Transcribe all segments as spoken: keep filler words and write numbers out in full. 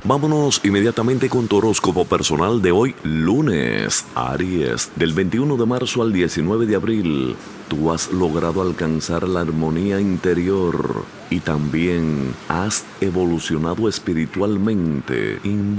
Vámonos inmediatamente con tu horóscopo personal de hoy, lunes. Aries, del veintiuno de marzo al diecinueve de abril, tú has logrado alcanzar la armonía interior y también has evolucionado espiritualmente.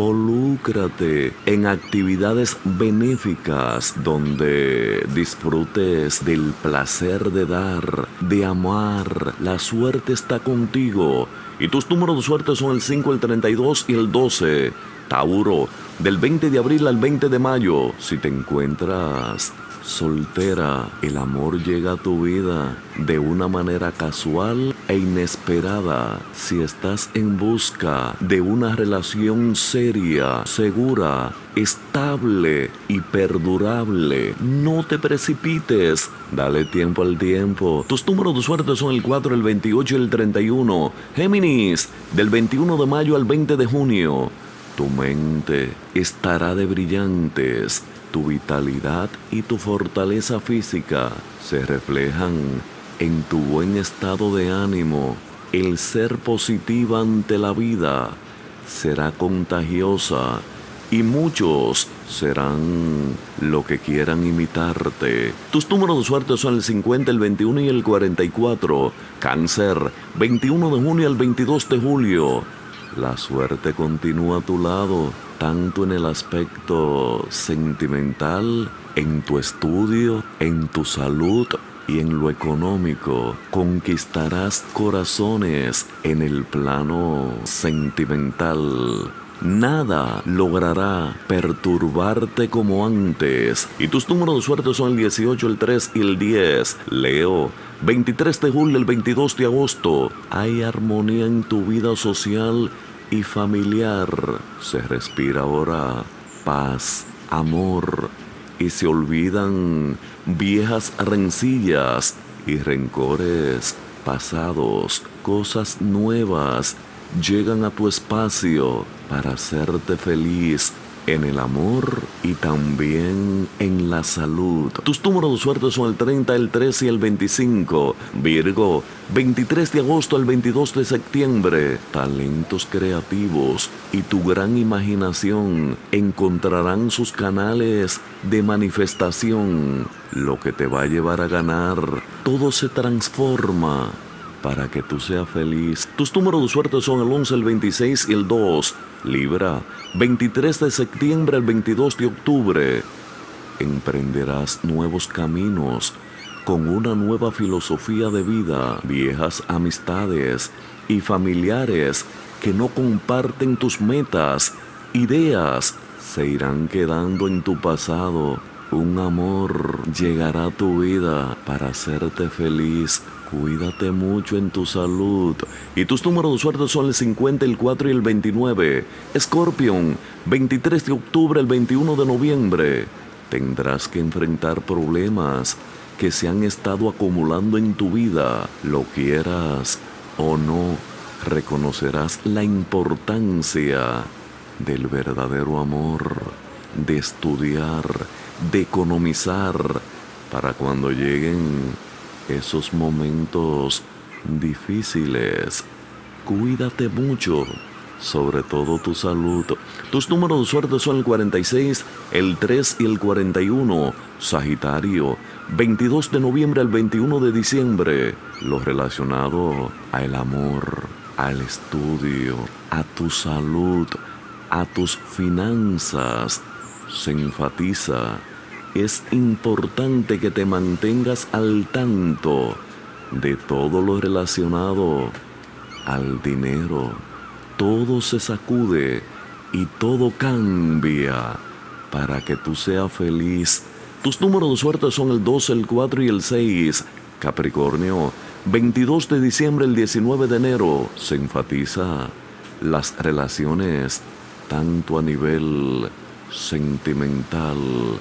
Involúcrate en actividades benéficas donde disfrutes del placer de dar, de amar. La suerte está contigo. Y tus números de suerte son el cinco, el treinta y dos y el doce. Tauro, del veinte de abril al veinte de mayo. Si te encuentras soltera, el amor llega a tu vida de una manera casual e inesperada. Si estás en busca de una relación seria, segura, estable y perdurable, no te precipites. Dale tiempo al tiempo. Tus números de suerte son el cuatro, el veintiocho y el treinta y uno. Géminis, del veintiuno de mayo al veinte de junio. Tu mente estará de brillantes. Tu vitalidad y tu fortaleza física se reflejan en tu buen estado de ánimo. El ser positiva ante la vida será contagiosa y muchos serán lo que quieran imitarte. Tus números de suerte son el cincuenta, el veintiuno y el cuarenta y cuatro. Cáncer, veintiuno de junio al veintidós de julio. La suerte continúa a tu lado, tanto en el aspecto sentimental, en tu estudio, en tu salud y en lo económico. Conquistarás corazones en el plano sentimental. Nada logrará perturbarte como antes. Y tus números de suerte son el dieciocho, el tres y el diez. Leo, veintitrés de julio, el veintidós de agosto. Hay armonía en tu vida social y familiar. Se respira ahora paz, amor, y se olvidan viejas rencillas y rencores pasados. Cosas nuevas llegan a tu espacio para hacerte feliz en el amor y también en la salud. Tus números de suerte son el treinta, el trece y el veinticinco. Virgo, veintitrés de agosto al veintidós de septiembre. Talentos creativos y tu gran imaginación encontrarán sus canales de manifestación, lo que te va a llevar a ganar. Todo se transforma para que tú seas feliz. Tus números de suerte son el once, el veintiséis y el dos. Libra, veintitrés de septiembre al veintidós de octubre. Emprenderás nuevos caminos con una nueva filosofía de vida. Viejas amistades y familiares que no comparten tus metas, ideas, se irán quedando en tu pasado. Un amor llegará a tu vida para hacerte feliz. Cuídate mucho en tu salud. Y tus números de suerte son el cincuenta, el cuatro y el veintinueve. Escorpión, veintitrés de octubre al veintiuno de noviembre. Tendrás que enfrentar problemas que se han estado acumulando en tu vida. Lo quieras o no, reconocerás la importancia del verdadero amor, de estudiar, de economizar, para cuando lleguen esos momentos difíciles. Cuídate mucho, sobre todo tu salud. Tus números de suerte son el cuarenta y seis, el tres y el cuarenta y uno. Sagitario, veintidós de noviembre al veintiuno de diciembre. Lo relacionado al amor, al estudio, a tu salud, a tus finanzas, se enfatiza. Es importante que te mantengas al tanto de todo lo relacionado al dinero. Todo se sacude y todo cambia para que tú seas feliz. Tus números de suerte son el doce, el cuatro y el seis. Capricornio, veintidós de diciembre al diecinueve de enero. Se enfatiza las relaciones tanto a nivel sentimental,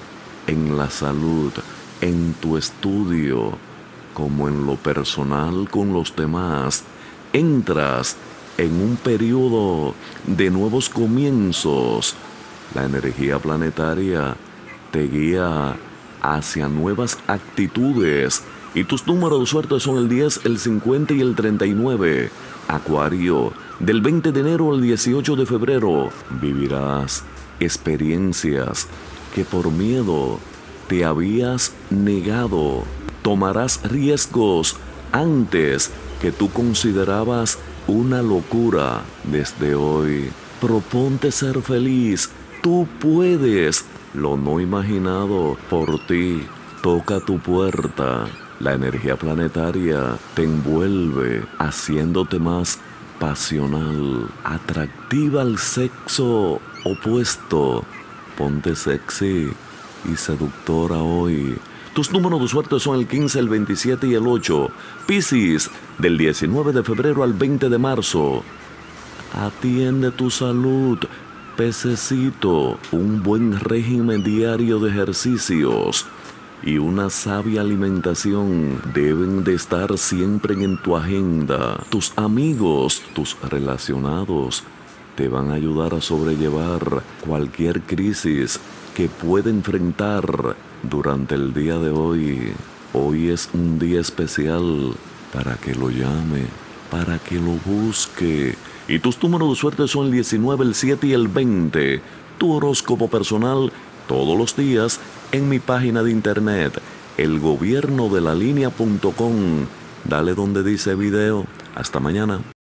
en la salud, en tu estudio, como en lo personal con los demás. Entras en un periodo de nuevos comienzos. La energía planetaria te guía hacia nuevas actitudes y tus números de suerte son el diez, el cincuenta y el treinta y nueve. Acuario, Del veinte de enero al dieciocho de febrero vivirás experiencias que por miedo te habías negado. Tomarás riesgos antes que tú considerabas una locura. Desde hoy, proponte ser feliz. Tú puedes. Lo no imaginado por ti toca tu puerta. La energía planetaria te envuelve, haciéndote más pasional, atractiva al sexo opuesto. Ponte sexy y seductora hoy. Tus números de suerte son el quince, el veintisiete y el ocho. Piscis, del diecinueve de febrero al veinte de marzo. Atiende tu salud, pececito. Un buen régimen diario de ejercicios y una sabia alimentación deben de estar siempre en tu agenda. Tus amigos, tus relacionados, te van a ayudar a sobrellevar cualquier crisis que pueda enfrentar durante el día de hoy. Hoy es un día especial para que lo llame, para que lo busque. Y tus números de suerte son el diecinueve, el siete y el veinte. Tu horóscopo personal todos los días en mi página de internet, el gobierno de la línea punto com. Dale donde dice video. Hasta mañana.